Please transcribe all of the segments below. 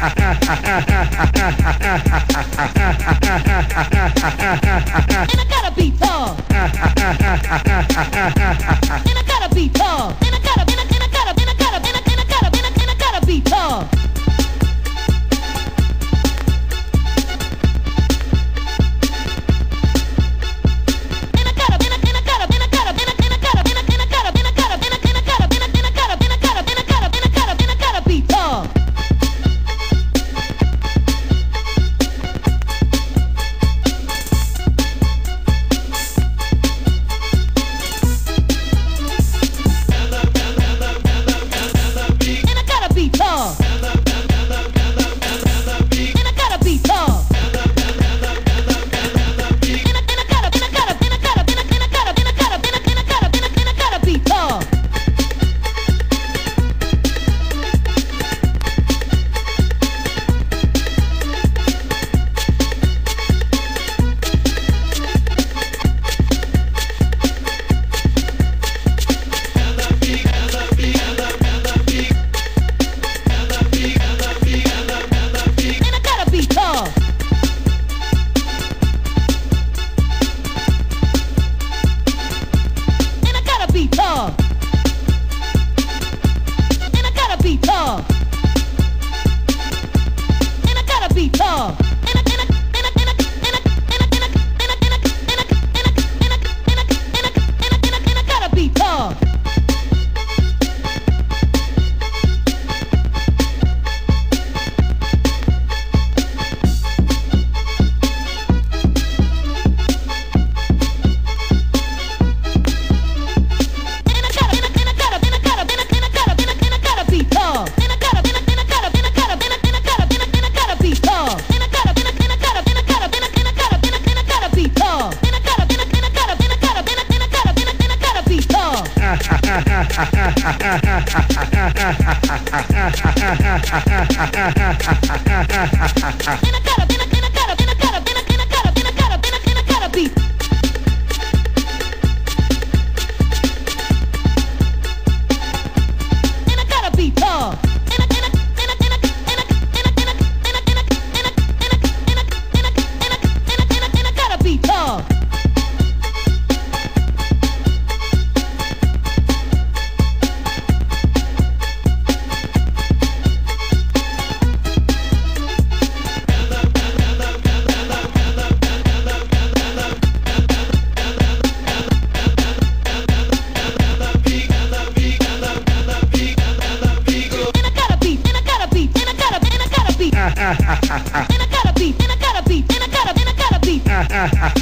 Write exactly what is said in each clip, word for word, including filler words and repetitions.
gotta be tall. And I gotta be tall. And I gotta, and I, and I gotta, and I gotta, and I, and I gotta, and I, and I gotta be tall.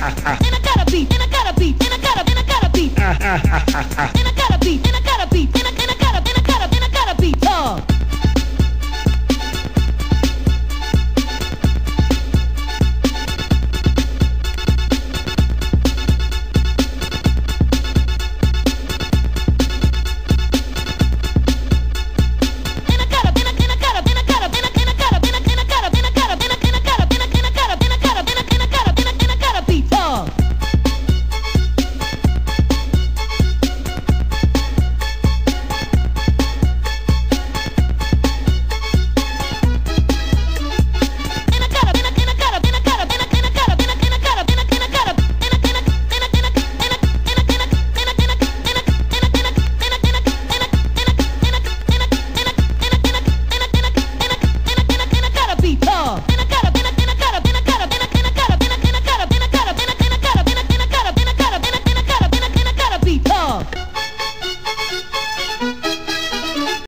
And I gotta beat, and I gotta, and I gotta beat, and I gotta beat, and I gotta beat, and I gotta beat, and I